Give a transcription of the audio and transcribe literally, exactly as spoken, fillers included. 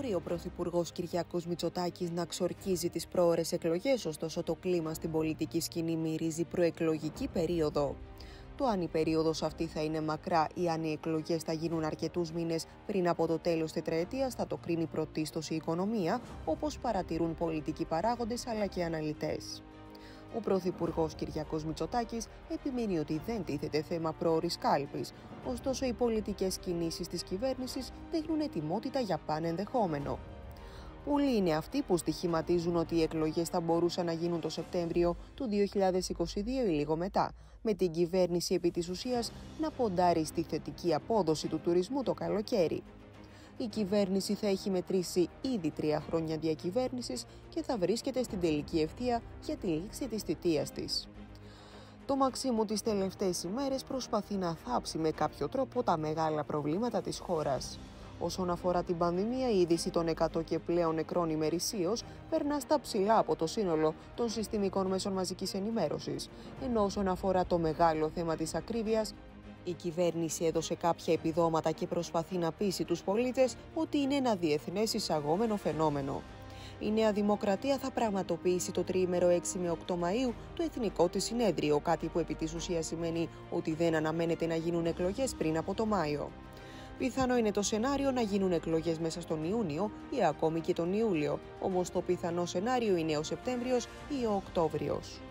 μπορεί ο Πρωθυπουργός Κυριάκος Μητσοτάκης να ξορκίζει τις πρόωρες εκλογές, ωστόσο το κλίμα στην πολιτική σκηνή μυρίζει προεκλογική περίοδο. Το αν η περίοδος αυτή θα είναι μακρά ή αν οι εκλογές θα γίνουν αρκετούς μήνες πριν από το τέλος τετραετίας θα το κρίνει πρωτίστως η οικονομία, όπως παρατηρούν πολιτικοί παράγοντες αλλά και αναλυτές. Ο Πρωθυπουργός Κυριάκος Μητσοτάκης επιμένει ότι δεν τίθεται θέμα πρόωρης κάλπης, ωστόσο οι πολιτικές κινήσεις της κυβέρνησης δείχνουν ετοιμότητα για παν ενδεχόμενο. Πολλοί είναι αυτοί που στοιχηματίζουν ότι οι εκλογές θα μπορούσαν να γίνουν το Σεπτέμβριο του δύο χιλιάδες είκοσι δύο ή λίγο μετά, με την κυβέρνηση επί της ουσίας να ποντάρει στη θετική απόδοση του τουρισμού το καλοκαίρι. Η κυβέρνηση θα έχει μετρήσει ήδη τρία χρόνια διακυβέρνησης και θα βρίσκεται στην τελική ευθεία για τη λήξη της θητείας της. Το Μαξίμου τις τελευταίες ημέρες προσπαθεί να θάψει με κάποιο τρόπο τα μεγάλα προβλήματα της χώρας. Όσον αφορά την πανδημία, η είδηση των εκατό και πλέον νεκρών ημερησίως περνά στα ψηλά από το σύνολο των συστημικών μέσων μαζικής ενημέρωσης, ενώ όσον αφορά το μεγάλο θέμα της ακρίβειας, η κυβέρνηση έδωσε κάποια επιδόματα και προσπαθεί να πείσει τους πολίτες ότι είναι ένα διεθνές εισαγόμενο φαινόμενο. Η Νέα Δημοκρατία θα πραγματοποιήσει το τριήμερο έξι με οκτώ Μαΐου το εθνικό της συνέδριο, κάτι που επί της ουσίας σημαίνει ότι δεν αναμένεται να γίνουν εκλογές πριν από το Μάιο. Πιθανό είναι το σενάριο να γίνουν εκλογές μέσα στον Ιούνιο ή ακόμη και τον Ιούλιο, όμως το πιθανό σενάριο είναι ο Σεπτέμβριος ή ο Οκτώβριος.